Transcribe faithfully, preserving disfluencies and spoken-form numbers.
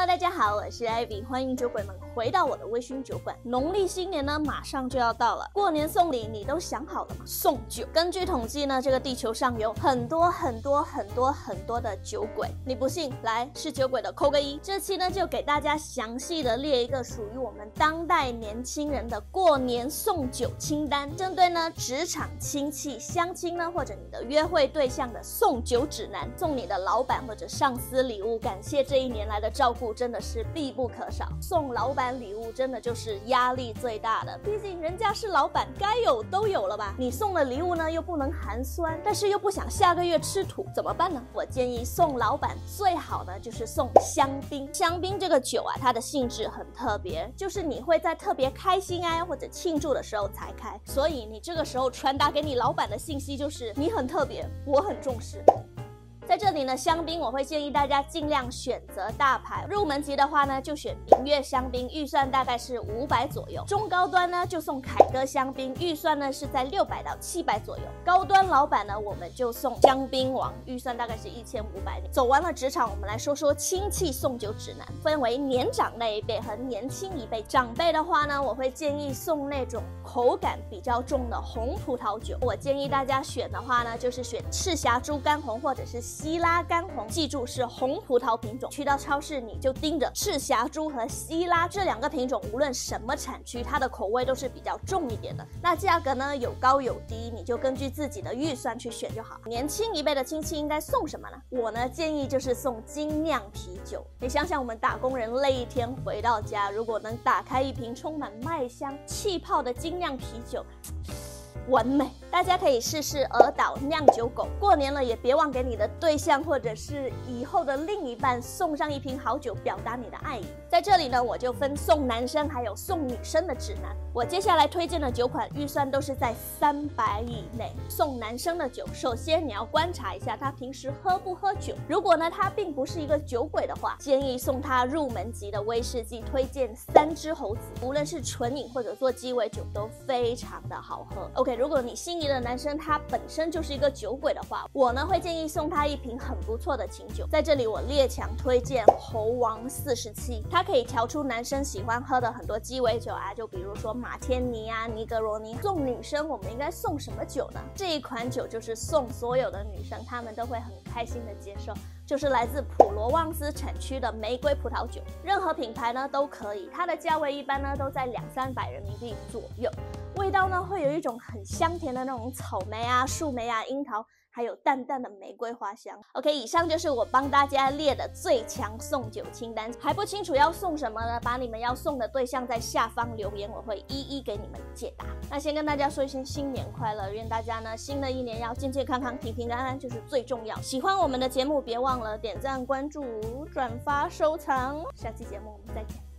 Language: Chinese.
Hello， 大家好，我是 Ivy， 欢迎酒鬼们回到我的微醺酒馆。农历新年呢，马上就要到了，过年送礼你都想好了吗？送酒。根据统计呢，这个地球上有很多很多很多很多的酒鬼，你不信，来是酒鬼的扣个一。这期呢，就给大家详细的列一个属于我们当代年轻人的过年送酒清单，针对呢职场亲戚、相亲呢，或者你的约会对象的送酒指南，送你的老板或者上司礼物，感谢这一年来的照顾，真的是必不可少。送老板礼物真的就是压力最大的，毕竟人家是老板，该有都有了吧？你送的礼物呢又不能寒酸，但是又不想下个月吃土，怎么办呢？我建议送老板最好的就是送香槟。香槟这个酒啊，它的性质很特别，就是你会在特别开心啊或者庆祝的时候才开，所以你这个时候传达给你老板的信息就是你很特别，我很重视。在这里呢，香槟我会建议大家尽量选择大牌，入门级的话呢就选明月香槟，预算大概是五百左右，中高端呢就送凯歌香槟，预算呢是在六百到七百左右，高端老板呢我们就送香槟王，预算大概是一千五百。走完了职场，我们来说说亲戚送酒指南，分为年长那一辈和年轻一辈。长辈的话呢，我会建议送那种口感比较重的红葡萄酒，我建议大家选的话呢就是选赤霞珠干红或者是希拉干红，记住是红葡萄品种。去到超市你就盯着赤霞珠和希拉这两个品种，无论什么产区，它的口味都是比较重一点的。那价格呢有高有低，你就根据自己的预算去选就好。年轻一辈的亲戚应该送什么呢？我呢建议就是送精酿啤酒。你想想我们打工人累一天回到家，如果能打开一瓶充满麦香气泡的精酿啤酒，完美！大家可以试试鹅岛酿酒狗，过年了也别忘给你的对象或者是以后的另一半送上一瓶好酒，表达你的爱意。在这里呢，我就分送男生还有送女生的指南。我接下来推荐的酒款预算都是在三百以内。送男生的酒，首先你要观察一下他平时喝不喝酒，如果呢他并不是一个酒鬼的话，建议送他入门级的威士忌，推荐三只猴子，无论是纯饮或者做鸡尾酒都非常的好喝。 OK， 如果你心仪的男生他本身就是一个酒鬼的话，我呢会建议送他一瓶很不错的琴酒。在这里我列强推荐猴王四十七，它可以调出男生喜欢喝的很多鸡尾酒啊，就比如说马天尼啊、尼格罗尼。送女生我们应该送什么酒呢？这一款酒就是送所有的女生，她们都会很开心的接受，就是来自普罗旺斯产区的玫瑰葡萄酒，任何品牌呢都可以，它的价位一般呢都在两三百人民币左右。味道呢会有一种很香甜的那种草莓啊、树莓啊、樱桃，还有淡淡的玫瑰花香。 OK， 以上就是我帮大家列的最强送酒清单。还不清楚要送什么呢？把你们要送的对象在下方留言，我会一一给你们解答。那先跟大家说一声新年快乐，愿大家呢新的一年要健健康康、平平安安，就是最重要。喜欢我们的节目别忘了点赞、关注、转发、收藏，下期节目我们再见。